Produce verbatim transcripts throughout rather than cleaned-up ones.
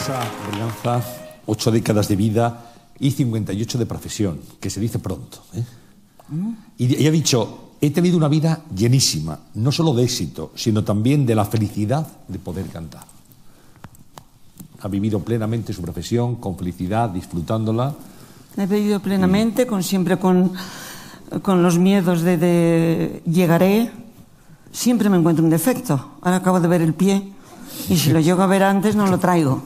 Teresa Berganza, ocho décadas de vida y cincuenta y ocho de profesión, que se dice pronto, ¿eh? ¿Mm? Y ella ha dicho, he tenido una vida llenísima, no solo de éxito, sino también de la felicidad de poder cantar. Ha vivido plenamente su profesión, con felicidad, disfrutándola. He vivido plenamente, con, siempre con, con los miedos de, de llegaré. Siempre me encuentro un defecto. Ahora acabo de ver el pie y si lo llego a ver antes no lo traigo.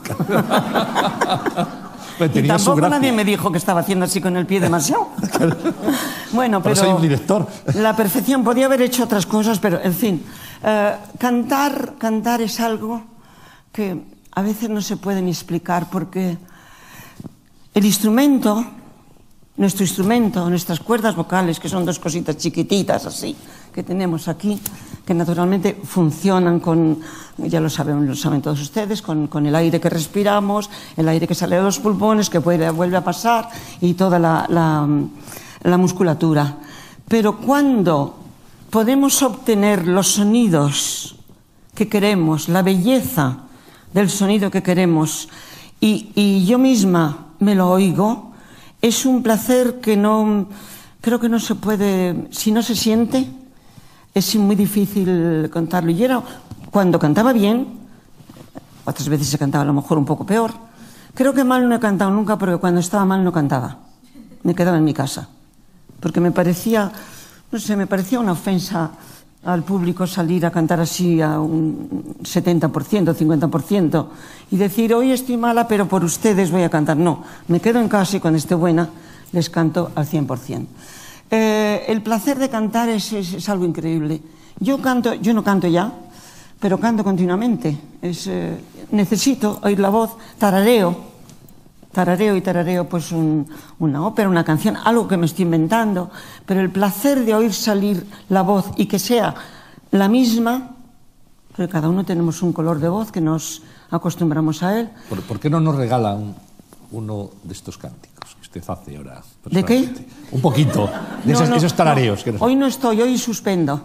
Y tampoco nadie me dijo que estaba haciendo así con el pie demasiado. Bueno, pero soy un director. La perfección, podía haber hecho otras cosas, pero en fin, eh, cantar, cantar es algo que a veces no se puede ni explicar, porque el instrumento, nuestro instrumento, nuestras cuerdas vocales, que son dos cositas chiquititas así, que tenemos aquí, que naturalmente funcionan con, ya lo saben, lo saben todos ustedes, con, con el aire que respiramos, el aire que sale de los pulmones, que puede, vuelve a pasar, y toda la, la, la musculatura. Pero cuando podemos obtener los sonidos que queremos, la belleza del sonido que queremos, y, y yo misma me lo oigo, es un placer que no, creo que no se puede, si no se siente, es muy difícil contarlo. Y era, cuando cantaba bien, otras veces se cantaba a lo mejor un poco peor, creo que mal no he cantado nunca, porque cuando estaba mal no cantaba, me quedaba en mi casa, porque me parecía, no sé, me parecía una ofensa al público salir a cantar así a un setenta por ciento, cincuenta por ciento y decir, hoy estoy mala, pero por ustedes voy a cantar. No, me quedo en casa y cuando esté buena les canto al cien por ciento. Eh, el placer de cantar es, es, es algo increíble. Yo canto, yo no canto ya, pero canto continuamente. Es, eh, necesito oír la voz, tarareo, tarareo y tarareo pues un, una ópera, una canción, algo que me estoy inventando, pero el placer de oír salir la voz y que sea la misma, porque cada uno tenemos un color de voz que nos acostumbramos a él. ¿Por, ¿por qué no nos regala un, uno de estos cánticos que usted hace ahora? ¿De qué? Un poquito, de no, esos, no, esos tarareos. No, que nos... Hoy no estoy, hoy suspendo.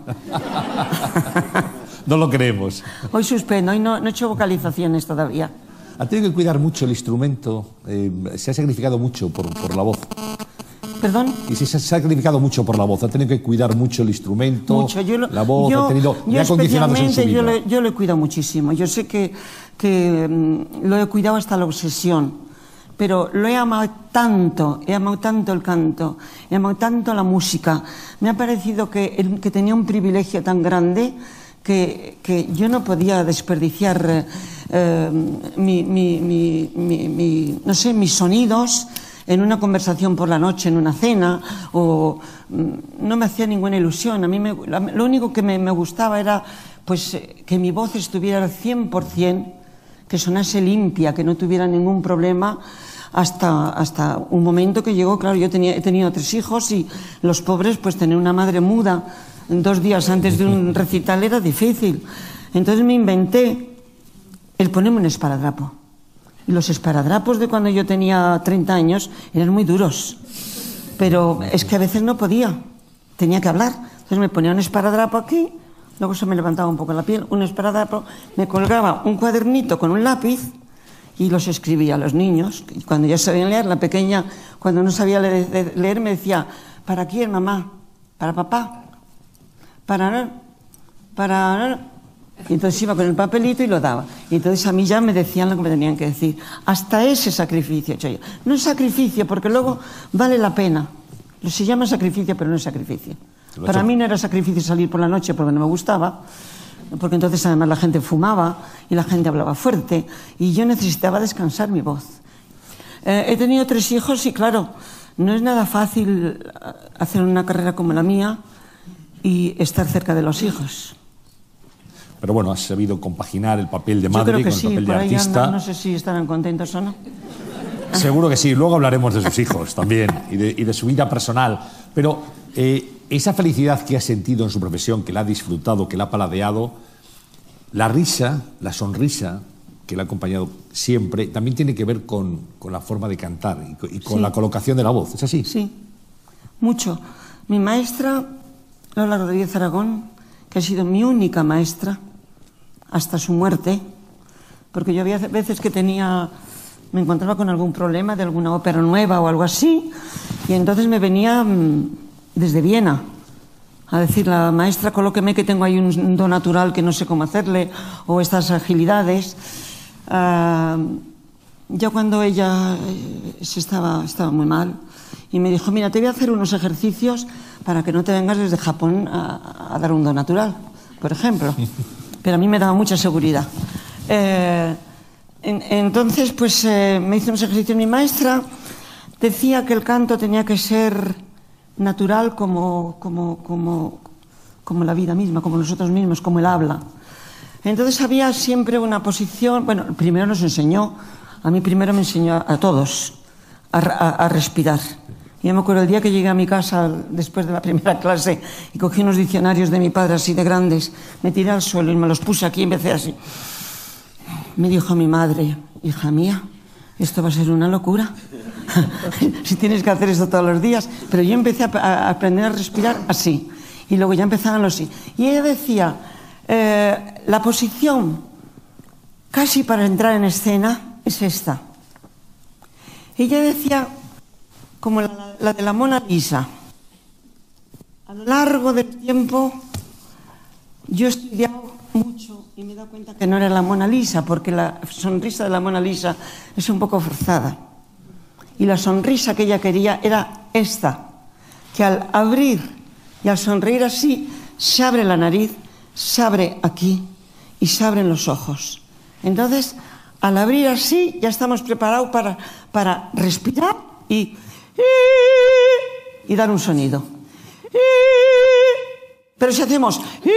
No lo creemos. Hoy suspendo, hoy no, no he hecho vocalizaciones todavía. Ha tenido que cuidar mucho el instrumento, eh, se ha sacrificado mucho por, por la voz. ¿Perdón? Y se ha sacrificado mucho por la voz, ha tenido que cuidar mucho el instrumento, mucho. Yo lo, la voz, yo, ha tenido yo ya condicionados en su vida. Yo lo, yo lo he cuidado muchísimo, yo sé que, que um, lo he cuidado hasta la obsesión, pero lo he amado tanto, he amado tanto el canto, he amado tanto la música, me ha parecido que, el, que tenía un privilegio tan grande que, que yo no podía desperdiciar eh, mi, mi, mi, mi, mi, no sé, mis sonidos en una conversación por la noche, en una cena, o no me hacía ninguna ilusión. A mí me, lo único que me, me gustaba era pues, que mi voz estuviera al cien por ciento, que sonase limpia, que no tuviera ningún problema, hasta, hasta un momento que llegó, claro, yo tenía, he tenido tres hijos y los pobres, pues tener una madre muda dos días antes de un recital era difícil. Entonces me inventé el ponerme un esparadrapo. Y los esparadrapos de cuando yo tenía treinta años eran muy duros, pero es que a veces no podía, tenía que hablar. Entonces me ponía un esparadrapo aquí, luego se me levantaba un poco la piel, un esparadrapo, me colgaba un cuadernito con un lápiz y los escribía a los niños. Y cuando ya sabían leer, la pequeña, cuando no sabía leer, leer me decía, ¿para quién, mamá? ¿Para papá? Para... para... Y entonces iba con el papelito y lo daba. Y entonces a mí ya me decían lo que me tenían que decir. Hasta ese sacrificio he hecho yo. No es sacrificio, porque luego vale la pena. Se llama sacrificio, pero no es sacrificio. Para mí no era sacrificio salir por la noche porque no me gustaba, porque entonces además la gente fumaba y la gente hablaba fuerte y yo necesitaba descansar mi voz. Eh, he tenido tres hijos y claro, no es nada fácil hacer una carrera como la mía y estar cerca de los hijos. Pero bueno, has sabido compaginar el papel de madre con sí, el papel de por ahí artista. Anda, no sé si estarán contentos o no. Seguro que sí, luego hablaremos de sus hijos también y de, y de su vida personal. Pero eh, esa felicidad que ha sentido en su profesión, que la ha disfrutado, que la ha paladeado, la risa, la sonrisa que le ha acompañado siempre, también tiene que ver con, con la forma de cantar y con, y con sí. la colocación de la voz. ¿Es así? Sí, mucho. Mi maestra, Lola Rodríguez Aragón, que ha sido mi única maestra hasta su muerte, porque yo había veces que tenía, me encontraba con algún problema de alguna ópera nueva o algo así, y entonces me venía desde Viena a decir, la maestra, colóqueme que tengo ahí un don natural que no sé cómo hacerle, o estas agilidades. Uh, ya cuando ella se estaba, estaba muy mal, y me dijo, mira, te voy a hacer unos ejercicios para que no te vengas desde Japón a, a dar un don natural, por ejemplo. Pero a mí me daba mucha seguridad. Eh, en, entonces, pues eh, me hizo unos ejercicios. Mi maestra decía que el canto tenía que ser natural como, como, como, como la vida misma, como nosotros mismos, como el habla. Entonces había siempre una posición, bueno, primero nos enseñó, a mí primero me enseñó a, a todos a, a, a respirar. Yo me acuerdo el día que llegué a mi casa después de la primera clase y cogí unos diccionarios de mi padre así de grandes, me tiré al suelo y me los puse aquí y empecé así. Me dijo mi madre, hija mía, esto va a ser una locura. Si tienes que hacer esto todos los días. Pero yo empecé a, a aprender a respirar así. Y luego ya empezaban los sí. Y ella decía, eh, la posición casi para entrar en escena es esta. Ella decía, como la, la de la Mona Lisa. A lo largo del tiempo yo he estudiado mucho y me he dado cuenta que no era la Mona Lisa, porque la sonrisa de la Mona Lisa es un poco forzada. Y la sonrisa que ella quería era esta, que al abrir y al sonreír así, se abre la nariz, se abre aquí y se abren los ojos. Entonces, al abrir así, ya estamos preparados para, para respirar y, y dar un sonido. Pero si hacemos,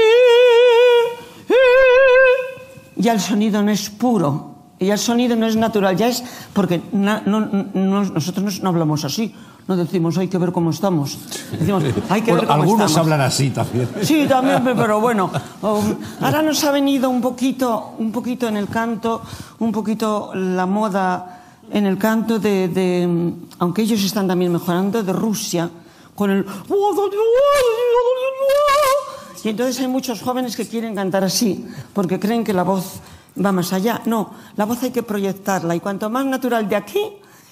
ya el sonido no es puro. Y ya el sonido no es natural, ya es porque no, no, no, nosotros no, no hablamos así, no decimos hay que ver cómo estamos. Decimos hay que bueno, ver cómo algunos estamos. hablan así también. Sí, también, pero bueno. Um, ahora nos ha venido un poquito, un poquito en el canto, un poquito la moda en el canto de, de aunque ellos están también mejorando, de Rusia, con el... Y entonces hay muchos jóvenes que quieren cantar así, porque creen que la voz va más allá. No, la voz hay que proyectarla y cuanto más natural de aquí...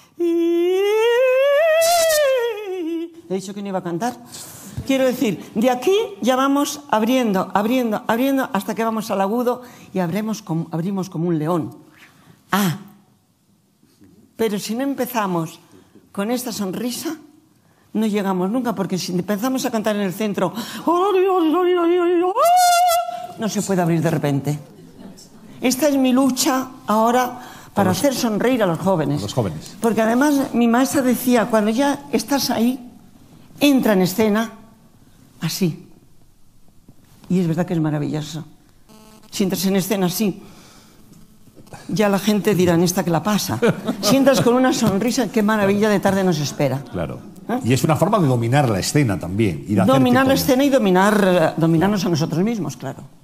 He dicho que no iba a cantar. Quiero decir, de aquí ya vamos abriendo, abriendo, abriendo hasta que vamos al agudo y abrimos como, abrimos como un león. Ah, pero si no empezamos con esta sonrisa, no llegamos nunca, porque si empezamos a cantar en el centro, no se puede abrir de repente. Esta es mi lucha ahora para los, hacer sonreír a los jóvenes. A los jóvenes. Porque además mi maestra decía, cuando ya estás ahí, entra en escena así. Y es verdad que es maravilloso. Si entras en escena así, ya la gente dirá, ¿en esta que la pasa? Si entras con una sonrisa, qué maravilla de tarde nos espera. Claro. ¿Eh? Y es una forma de dominar la escena también. Ir a dominar la escena y dominar, dominarnos a nosotros mismos, claro.